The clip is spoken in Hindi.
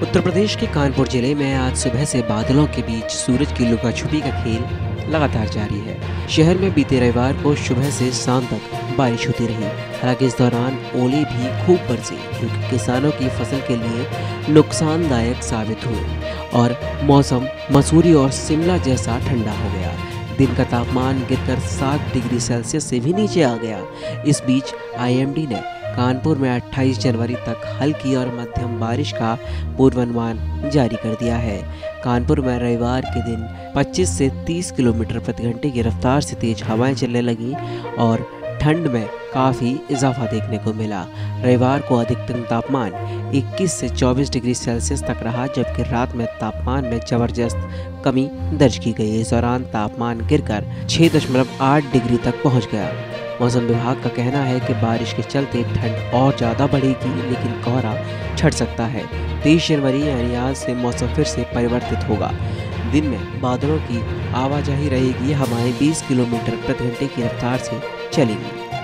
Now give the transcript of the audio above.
उत्तर प्रदेश के कानपुर जिले में आज सुबह से बादलों के बीच सूरज की लुका छुपी का खेल लगातार जारी है। शहर में बीते रविवार को सुबह से शाम तक बारिश होती रही। हालांकि इस दौरान ओले भी खूब बरसे, जो कि किसानों की फसल के लिए नुकसानदायक साबित हुए और मौसम मसूरी और शिमला जैसा ठंडा हो गया। दिन का तापमान गिरकर 7 डिग्री सेल्सियस से भी नीचे आ गया। इस बीच आईएमडी ने कानपुर में 28 जनवरी तक हल्की और मध्यम बारिश का पूर्वानुमान जारी कर दिया है। कानपुर में रविवार के दिन 25 से 30 किलोमीटर प्रति घंटे की रफ्तार से तेज हवाएं चलने लगीं और ठंड में काफ़ी इजाफा देखने को मिला। रविवार को अधिकतम तापमान 21 से 24 डिग्री सेल्सियस तक रहा, जबकि रात में तापमान में ज़बरदस्त कमी दर्ज की गई। इस दौरान तापमान गिरकर 6.8 डिग्री तक पहुंच गया। मौसम विभाग का कहना है कि बारिश के चलते ठंड और ज़्यादा बढ़ेगी, लेकिन कोहरा छट सकता है। 23 जनवरी यानी आज से मौसम फिर से परिवर्तित होगा। दिन में बादलों की आवाजाही रहेगी, हवाएं 20 किलोमीटर प्रति घंटे की रफ्तार से चलेंगी।